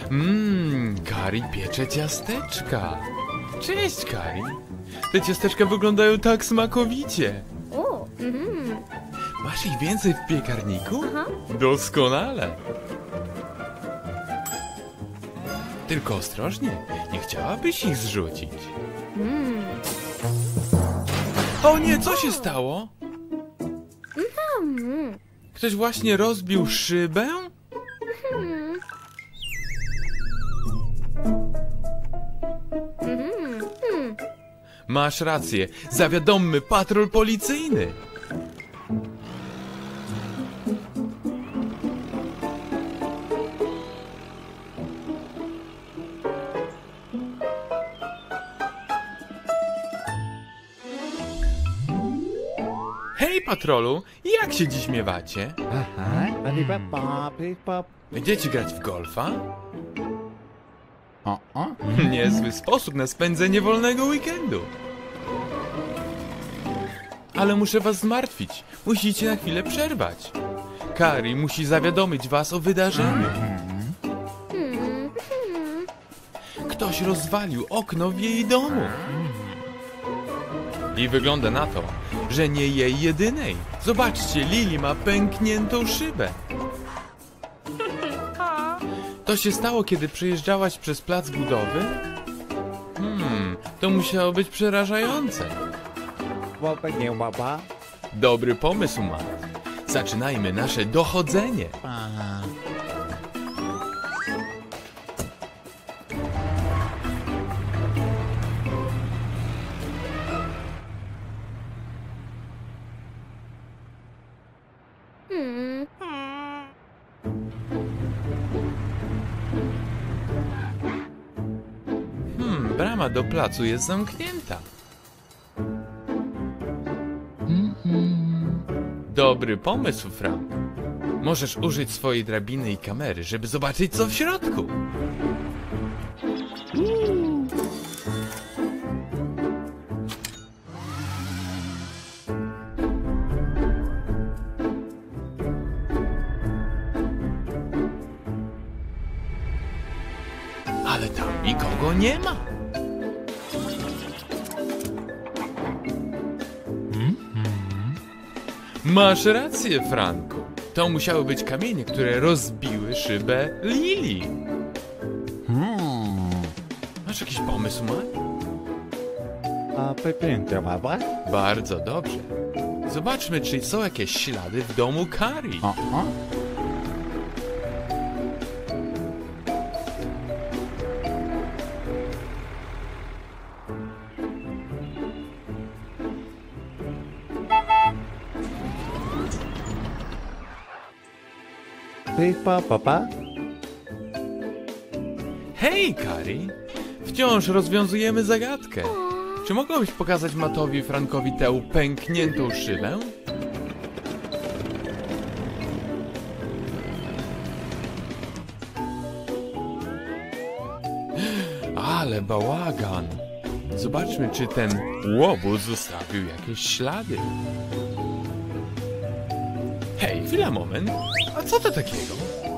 Kari piecze ciasteczka. Cześć, Kari. Te ciasteczka wyglądają tak smakowicie. O, Masz ich więcej w piekarniku? Aha. Doskonale. Tylko ostrożnie, nie chciałabyś ich zrzucić. O nie, co się stało? Ktoś właśnie rozbił szybę? Masz rację, zawiadommy patrol policyjny. Hej, patrolu, jak się dziś miewacie? Aha, Będziecie grać w golfa? o. Niezły sposób na spędzenie wolnego weekendu. Ale muszę was zmartwić. Musicie na chwilę przerwać. Kari musi zawiadomić was o wydarzeniu. Ktoś rozwalił okno w jej domu. I wygląda na to, że nie jej jedynej. Zobaczcie, Lili ma pękniętą szybę. To się stało, kiedy przejeżdżałaś przez plac budowy? To musiało być przerażające. Dobry pomysł, Matt. Zaczynajmy nasze dochodzenie. Brama do placu jest zamknięta. Dobry pomysł, Frank. Możesz użyć swojej drabiny i kamery, żeby zobaczyć, co w środku. Ale tam nikogo nie ma. Masz rację, Franku. To musiały być kamienie, które rozbiły szybę Lili. Masz jakiś pomysł, Matt? Bardzo dobrze. Zobaczmy, czy są jakieś ślady w domu Kari. Hej, Kari! Wciąż rozwiązujemy zagadkę. Czy mogłabyś pokazać Mattowi i Frankowi tę pękniętą szybę? Ale bałagan! Zobaczmy, czy ten łobuz zostawił jakieś ślady. Hej, chwila, moment. A co to takiego?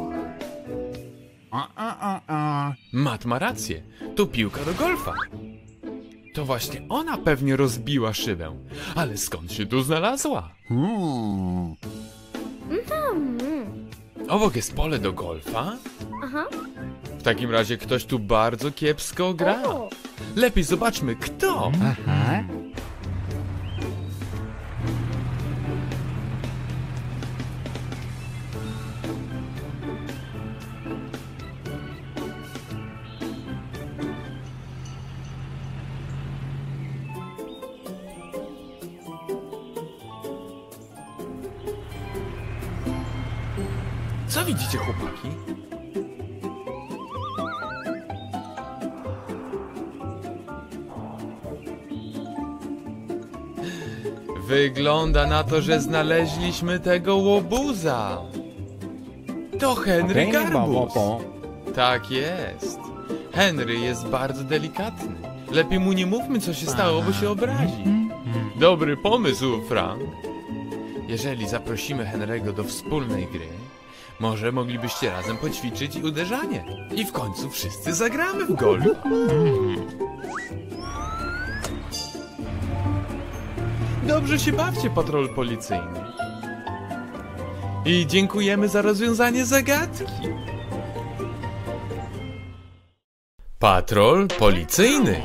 Matt ma rację. To piłka do golfa. To właśnie ona pewnie rozbiła szybę. Ale skąd się tu znalazła? Obok jest pole do golfa? Aha. W takim razie ktoś tu bardzo kiepsko gra. O. Lepiej zobaczmy, kto. Co widzicie, chłopaki? Wygląda na to, że znaleźliśmy tego łobuza. To Henry Garbus. Tak jest. Henry jest bardzo delikatny. Lepiej mu nie mówmy, co się stało, bo się obrazi. Dobry pomysł, Frank. Jeżeli zaprosimy Henry'ego do wspólnej gry, Może moglibyście razem poćwiczyć uderzanie. I w końcu wszyscy zagramy w golfa. Dobrze się bawcie, patrol policyjny. I dziękujemy za rozwiązanie zagadki. Patrol policyjny.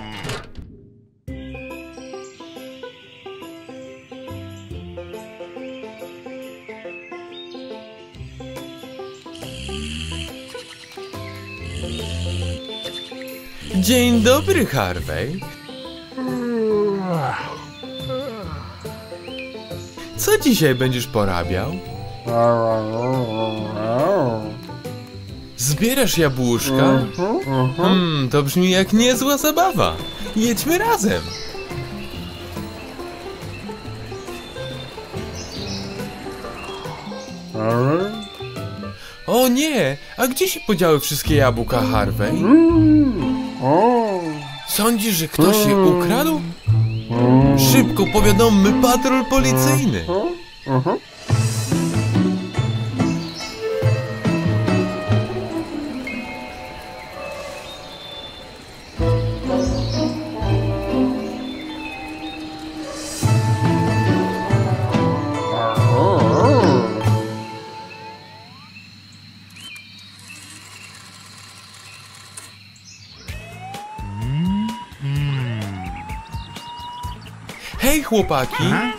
Dzień dobry, Harvey. Co dzisiaj będziesz porabiał? Zbierasz jabłuszka? To brzmi jak niezła zabawa. Jedźmy razem. O nie! A gdzie się podziały wszystkie jabłka, Harvey? Sądzisz, że ktoś je ukradł? Szybko powiadommy patrol policyjny. Hej, chłopaki!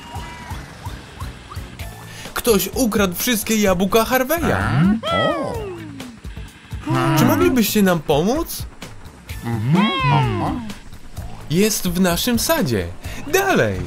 Ktoś ukradł wszystkie jabłka Harveya. Czy moglibyście nam pomóc? Jest w naszym sadzie. Dalej!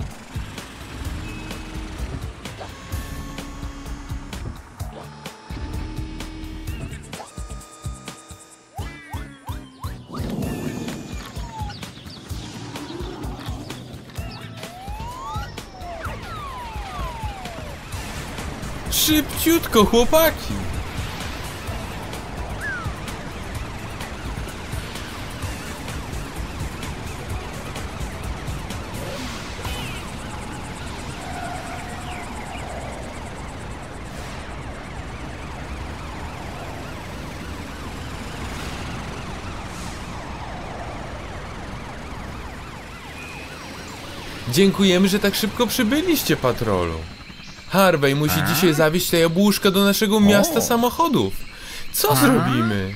Szybciutko, chłopaki! Dziękujemy, że tak szybko przybyliście, patrolu. Harvey musi dzisiaj zawieźć te jabłuszka do naszego miasta samochodów. Co zrobimy?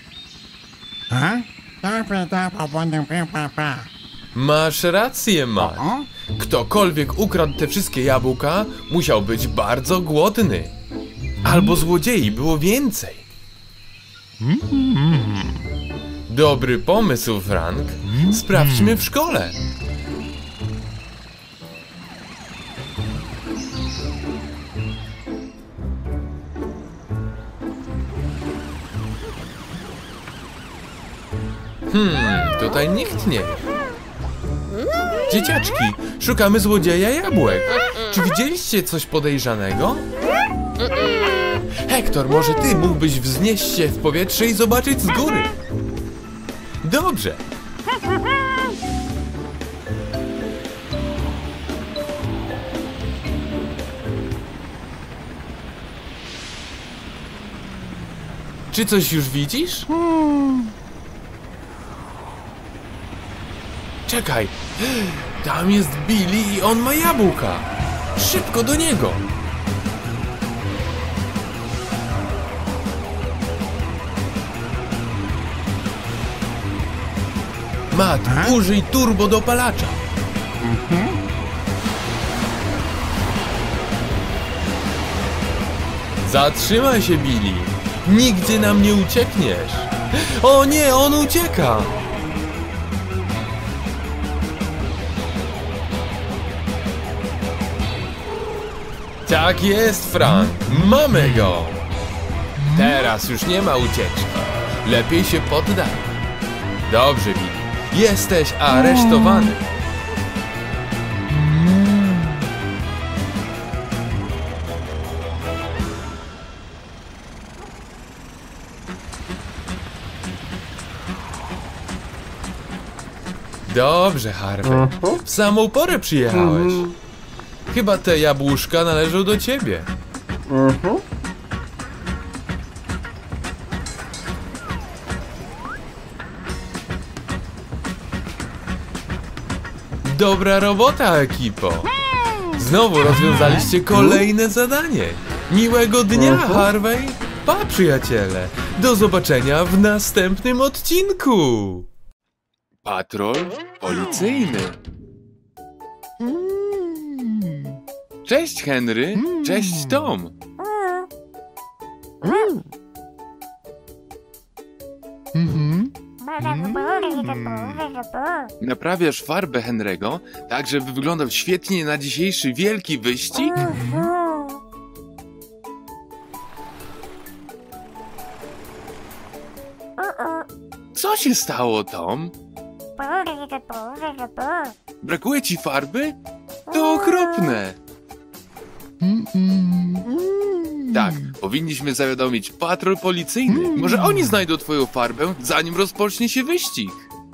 Masz rację, Matt. Ktokolwiek ukradł te wszystkie jabłka, musiał być bardzo głodny. Albo złodziei było więcej. Dobry pomysł, Frank. Sprawdźmy w szkole. Tutaj nikt nie wie. Dzieciaczki, szukamy złodzieja jabłek. Czy widzieliście coś podejrzanego? Hektor, może ty mógłbyś wznieść się w powietrze i zobaczyć z góry? Dobrze. Czy coś już widzisz? Czekaj, tam jest Billy i on ma jabłka. Szybko do niego. Matt, użyj turbo dopalacza. Zatrzymaj się, Billy. Nigdzie nam nie uciekniesz. O nie, on ucieka. Tak jest, Frank. Mamy go. Teraz już nie ma ucieczki. Lepiej się poddaj. Dobrze, Billy. Jesteś aresztowany. Dobrze, Harvey. W samą porę przyjechałeś. Chyba te jabłuszka należą do ciebie. Dobra robota, ekipo! Znowu rozwiązaliście kolejne zadanie. Miłego dnia, Harvey! Pa, przyjaciele! Do zobaczenia w następnym odcinku! Patrol policyjny. Cześć, Henry! Cześć, Tom! Naprawiasz farbę Henry'ego, tak żeby wyglądał świetnie na dzisiejszy wielki wyścig? Co się stało, Tom? Brakuje ci farby? To okropne! Tak, powinniśmy zawiadomić patrol policyjny. Może oni znajdą twoją farbę, zanim rozpocznie się wyścig.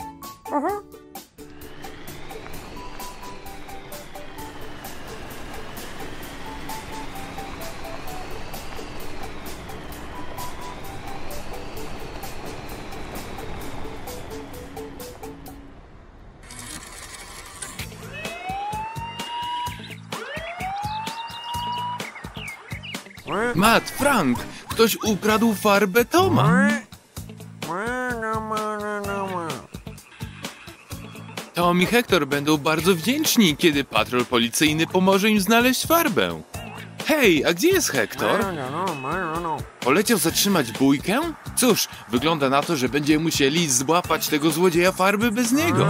Matt, Frank, ktoś ukradł farbę Toma. Tom i Hector będą bardzo wdzięczni, kiedy patrol policyjny pomoże im znaleźć farbę. Hej, a gdzie jest Hector? Poleciał zatrzymać bójkę? Cóż, wygląda na to, że będziemy musieli złapać tego złodzieja farby bez niego.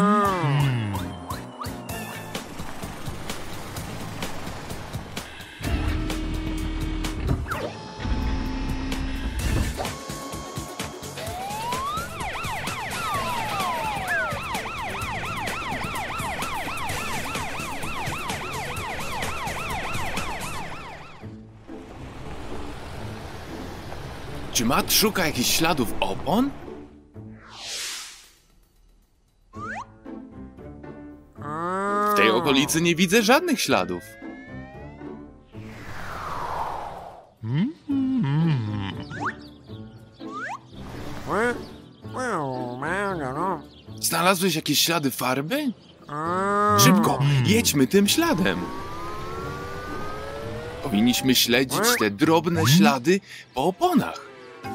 Czy Matt szuka jakichś śladów opon? W tej okolicy nie widzę żadnych śladów. Znalazłeś jakieś ślady farby? Szybko, jedźmy tym śladem. Powinniśmy śledzić te drobne ślady po oponach.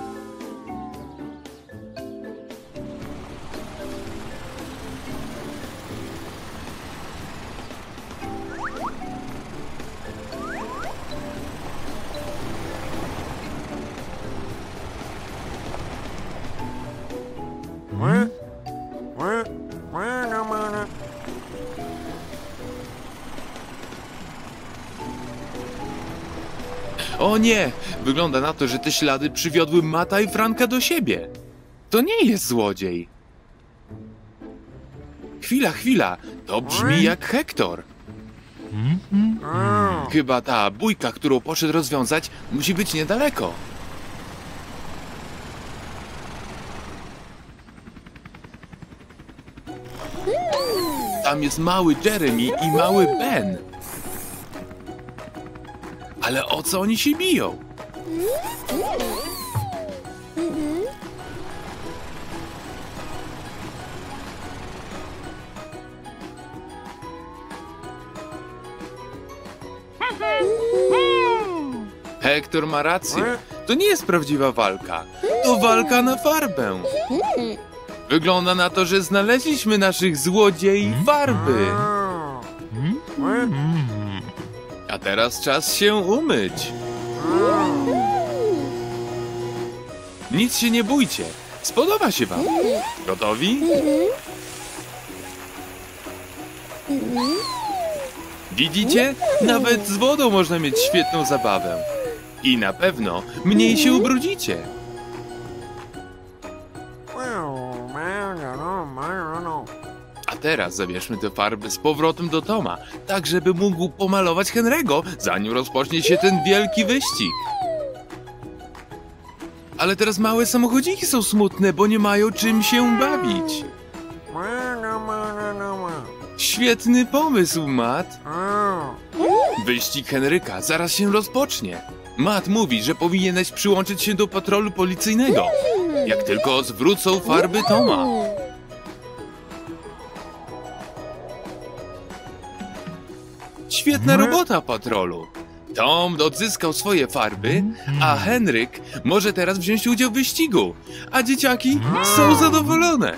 O nie! Wygląda na to, że te ślady przywiodły Matta i Franka do siebie. To nie jest złodziej. Chwila. To brzmi jak Hector. Chyba ta bójka, którą poszedł rozwiązać, musi być niedaleko. Tam jest mały Jeremy i mały Ben. Ale o co oni się biją? Hector ma rację. To nie jest prawdziwa walka. To walka na farbę. Wygląda na to, że znaleźliśmy naszych złodziei farby. A teraz czas się umyć. Nic się nie bójcie. Spodoba się wam. Gotowi? Widzicie? Nawet z wodą można mieć świetną zabawę. I na pewno mniej się ubrudzicie. A teraz zabierzmy te farby z powrotem do Toma, tak żeby mógł pomalować Henry'ego, zanim rozpocznie się ten wielki wyścig. Ale teraz małe samochodziki są smutne, bo nie mają czym się bawić. Świetny pomysł, Matt. Wyścig Henryka zaraz się rozpocznie. Matt mówi, że powinieneś przyłączyć się do patrolu policyjnego, jak tylko zwrócą farby Toma. Świetna robota, patrolu. Tom odzyskał swoje farby, a Henryk może teraz wziąć udział w wyścigu, a dzieciaki są zadowolone.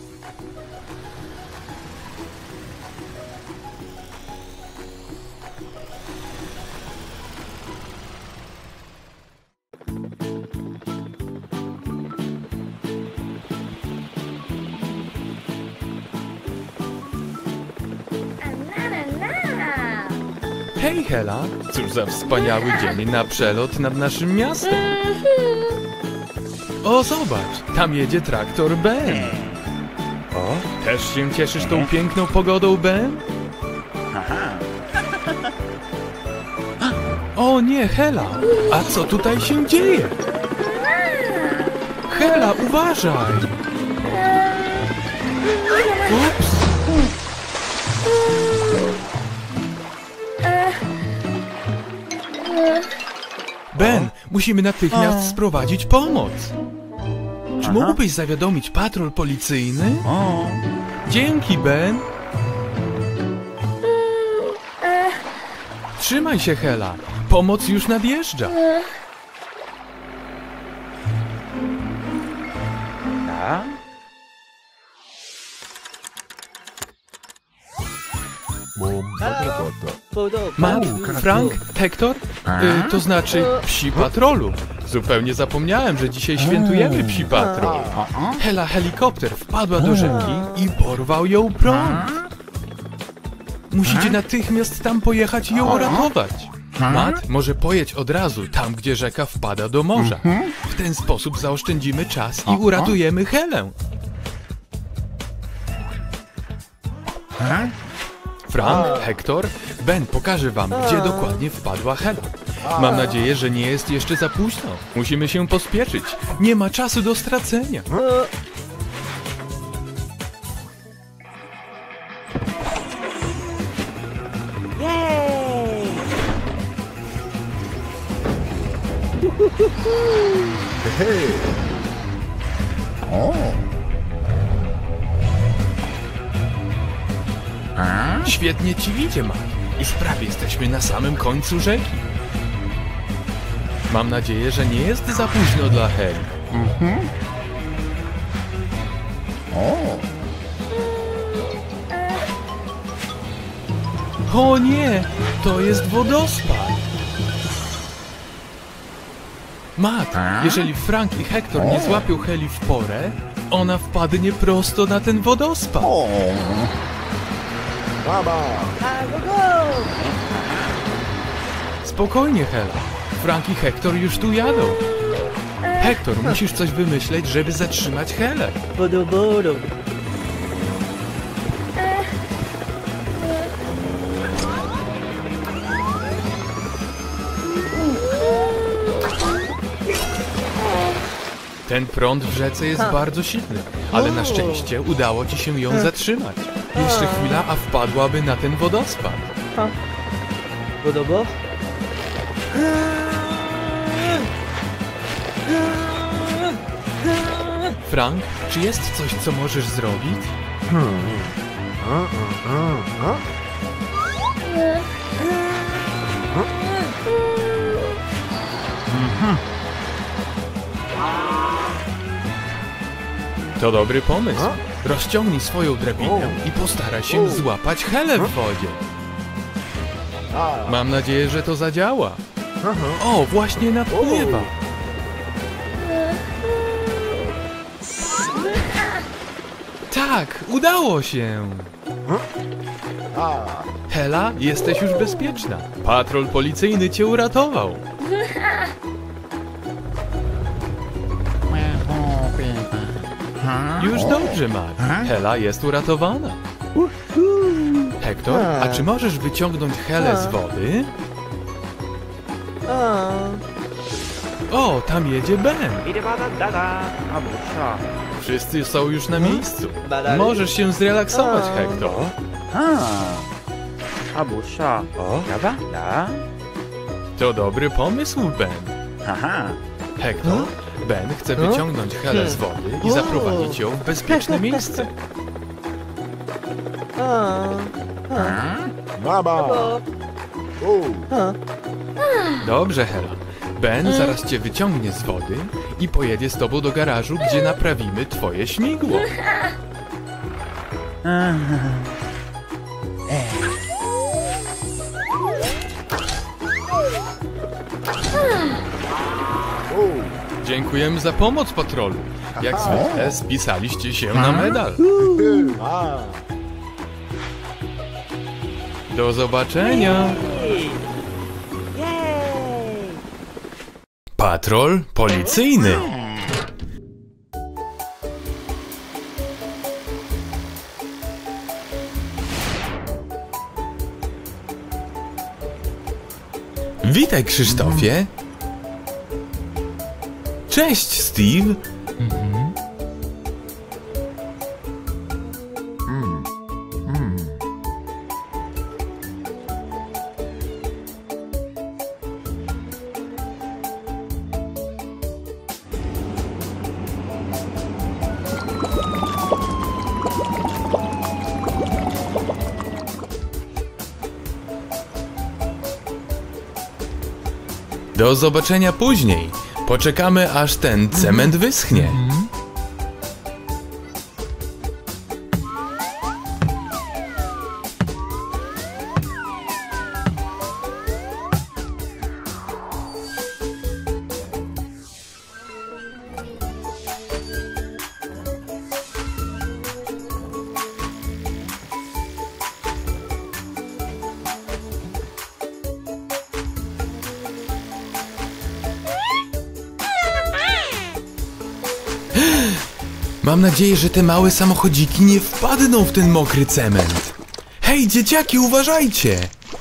Hej, Hela! Cóż za wspaniały dzień na przelot nad naszym miastem! O, zobacz! Tam jedzie traktor Ben! O, też się cieszysz tą piękną pogodą, Ben? O nie, Hela! A co tutaj się dzieje? Hela, uważaj! Ups! Ben, musimy natychmiast sprowadzić pomoc. Czy mógłbyś zawiadomić patrol policyjny? Dzięki, Ben. Trzymaj się, Hela. Pomoc już nadjeżdża. Matt, Frank, Hektor? To znaczy psi patrolu. Zupełnie zapomniałem, że dzisiaj świętujemy psi patrol. Hela helikopter wpadła do rzeki i porwał ją prąd. Musicie natychmiast tam pojechać i ją uratować. Matt, może pojedź od razu tam, gdzie rzeka wpada do morza. W ten sposób zaoszczędzimy czas i uratujemy Helę. Frank, Hektor, Ben pokaże wam, gdzie dokładnie wpadła Hela. Mam nadzieję, że nie jest jeszcze za późno. Musimy się pospieszyć. Nie ma czasu do stracenia. Świetnie ci idzie, Matt. Już prawie jesteśmy na samym końcu rzeki. Mam nadzieję, że nie jest za późno dla Heli. O nie! To jest wodospad! Matt, jeżeli Frank i Hektor nie złapią Heli w porę, ona wpadnie prosto na ten wodospad. Spokojnie, Hela. Frank i Hektor już tu jadą. Hektor, musisz coś wymyśleć, żeby zatrzymać Helę. Ten prąd w rzece jest bardzo silny, ale na szczęście udało ci się ją zatrzymać. Jeszcze chwila, a wpadłaby na ten wodospad. Frank, czy jest coś, co możesz zrobić? To dobry pomysł. Rozciągnij swoją drabinę i postaraj się złapać Helę w wodzie. Mam nadzieję, że to zadziała. O, właśnie nadpływa. Tak, udało się. Hela, jesteś już bezpieczna. Patrol policyjny cię uratował. Już dobrze, Matt. Hela jest uratowana. Hektor, a czy możesz wyciągnąć Helę z wody? O, tam jedzie Ben. Wszyscy są już na miejscu. Możesz się zrelaksować, Hektor. To dobry pomysł, Ben. Hektor, Ben chce wyciągnąć Helę z wody i zaprowadzić ją w bezpieczne miejsce. Dobrze, Hela. Ben zaraz cię wyciągnie z wody i pojedzie z tobą do garażu, gdzie naprawimy twoje śmigło. Dziękujemy za pomoc, patrolu. Jak zwykle spisaliście się na medal. Do zobaczenia. Patrol policyjny. Witaj, Krzysztofie. Cześć, Steve. Do zobaczenia później. Poczekamy, aż ten cement wyschnie. Mam nadzieję, że te małe samochodziki nie wpadną w ten mokry cement. Hej, dzieciaki, uważajcie!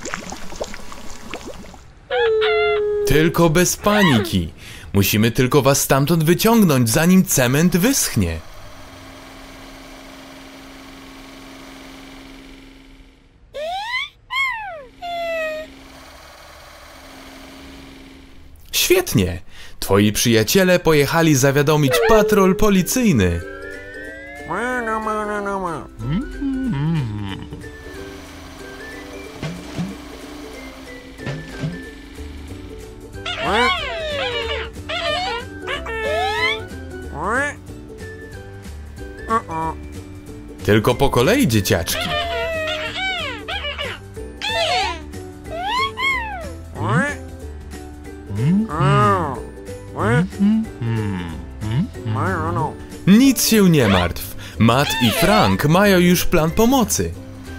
Tylko bez paniki. Musimy tylko was stamtąd wyciągnąć, zanim cement wyschnie. Świetnie! Twoi przyjaciele pojechali zawiadomić patrol policyjny. Tylko po kolei, dzieciaczki. Nic się nie martw. Matt i Frank mają już plan pomocy.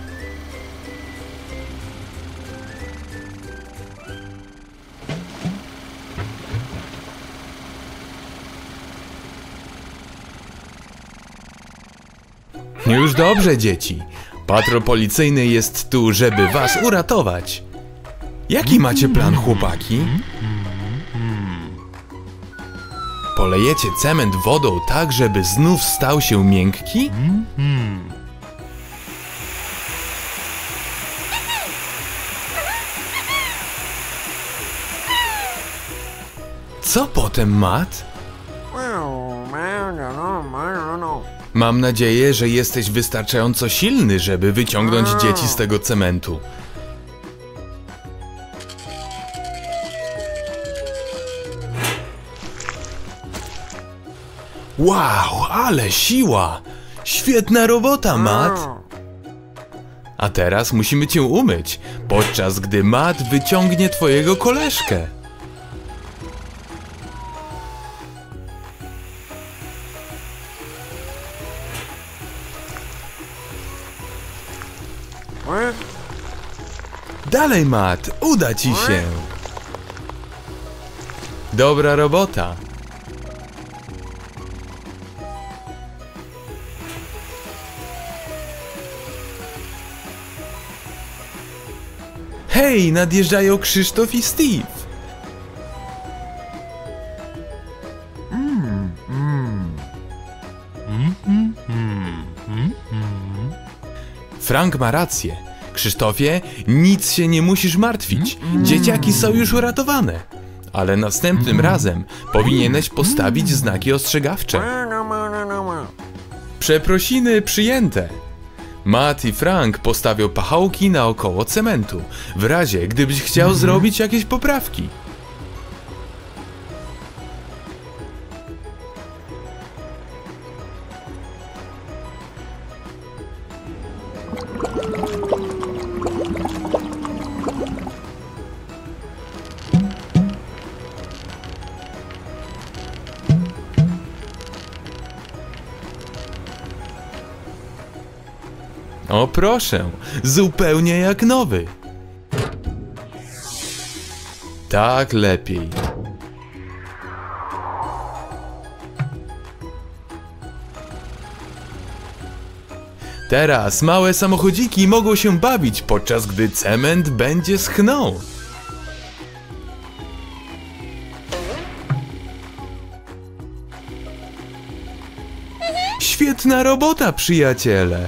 Już dobrze, dzieci. Patrol policyjny jest tu, żeby was uratować. Jaki macie plan, chłopaki? Polejecie cement wodą tak, żeby znów stał się miękki? Co potem, Matt? Mam nadzieję, że jesteś wystarczająco silny, żeby wyciągnąć dzieci z tego cementu. Wow, ale siła! Świetna robota, Matt! A teraz musimy cię umyć, podczas gdy Matt wyciągnie twojego koleżkę. Dalej, Matt, uda ci się. Dobra robota. Hej, nadjeżdżają Krzysztof i Steve. Frank ma rację. Krzysztofie, nic się nie musisz martwić. Dzieciaki są już uratowane. Ale następnym razem powinieneś postawić znaki ostrzegawcze. Przeprosiny przyjęte. Matt i Frank postawią pachołki naokoło cementu, w razie gdybyś chciał zrobić jakieś poprawki. O proszę, zupełnie jak nowy. Tak lepiej. Teraz małe samochodziki mogą się bawić, podczas gdy cement będzie schnął. Świetna robota, przyjaciele.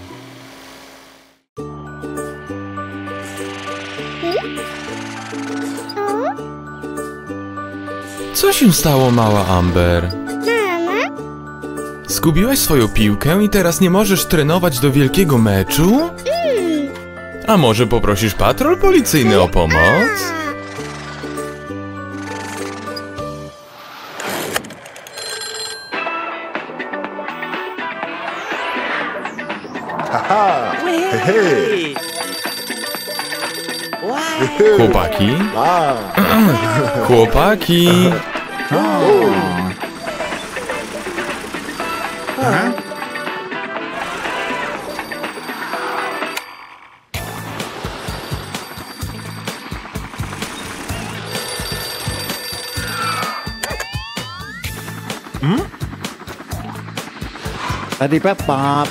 Co się stało, mała Amber? Mama? Zgubiłaś swoją piłkę i teraz nie możesz trenować do wielkiego meczu? A może poprosisz patrol policyjny o pomoc? Haha! Hej! Chłopaki? Chłopaki! Tadi Peppa.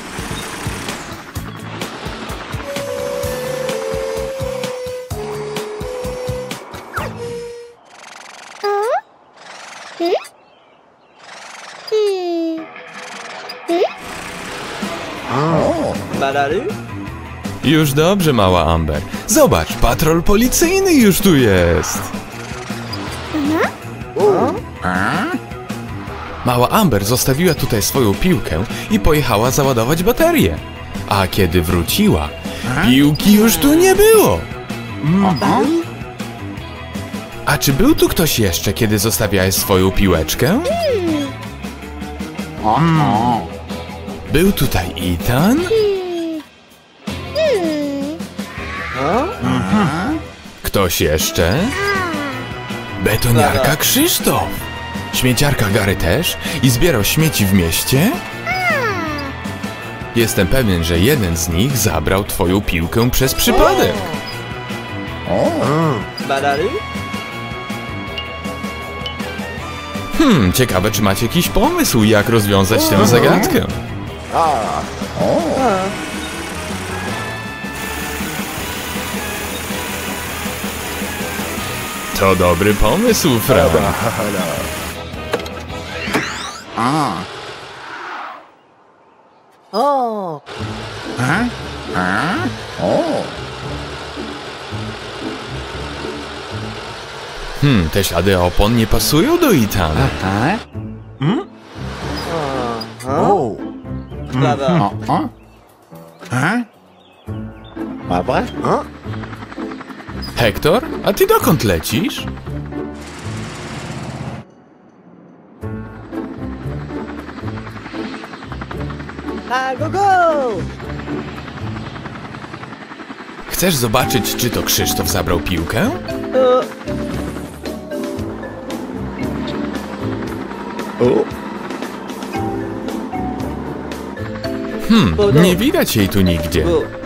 Już dobrze, mała Amber. Zobacz, patrol policyjny już tu jest. Mała Amber zostawiła tutaj swoją piłkę i pojechała załadować baterię. A kiedy wróciła, piłki już tu nie było. A czy był tu ktoś jeszcze, kiedy zostawiałeś swoją piłeczkę? Był tutaj Ethan? Ktoś jeszcze? Betoniarka Krzysztof. Śmieciarka Gary też? I zbierał śmieci w mieście? Jestem pewien, że jeden z nich zabrał twoją piłkę przez przypadek. Ciekawe, czy macie jakiś pomysł, jak rozwiązać tę zagadkę. To dobry pomysł, Frank. Te ślady opon nie pasują do Ethana. Papa? Hektor, a ty dokąd lecisz? Go! Chcesz zobaczyć, czy to Krzysztof zabrał piłkę? Nie widać jej tu nigdzie.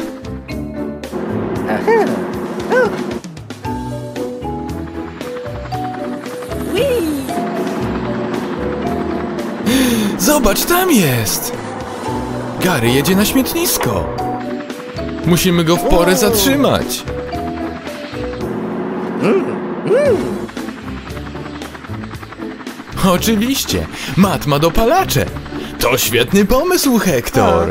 Zobacz, tam jest! Gary jedzie na śmietnisko. Musimy go w porę zatrzymać. Oczywiście, Matt ma dopalacze. To świetny pomysł, Hektor.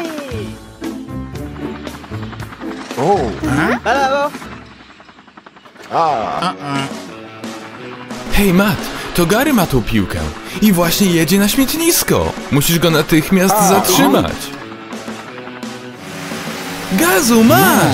Hej, Matt, to Gary ma tą piłkę i właśnie jedzie na śmietnisko. Musisz go natychmiast zatrzymać. Gazu, Matt!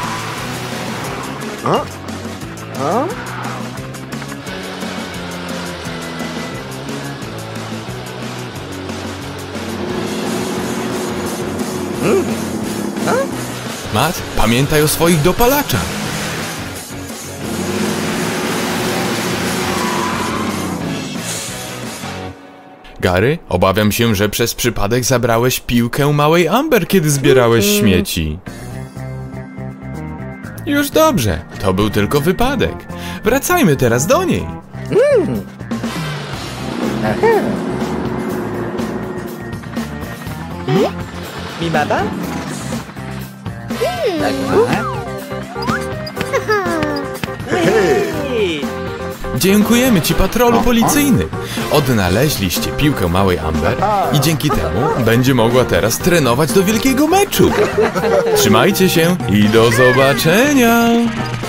Matt, pamiętaj o swoich dopalaczach. Gary, obawiam się, że przez przypadek zabrałeś piłkę małej Amber, kiedy zbierałeś śmieci. Już dobrze, to był tylko wypadek. Wracajmy teraz do niej. Mi baba? Hej! Dziękujemy ci, patrolu policyjny. Odnaleźliście piłkę małej Amber i dzięki temu będzie mogła teraz trenować do wielkiego meczu. Trzymajcie się i do zobaczenia!